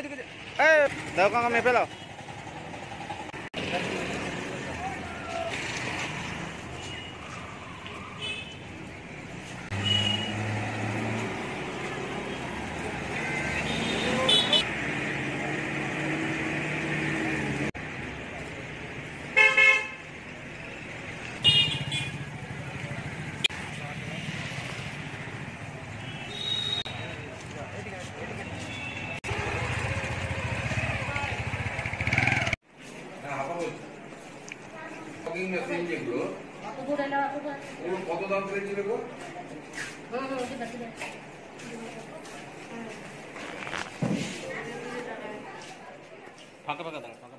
ওইদিকে দাও কাকা মেপে দাও। মেশিন যেগুলো কত দাম পেয়েছিল গো? ফাঁকা ফাঁকা দাও।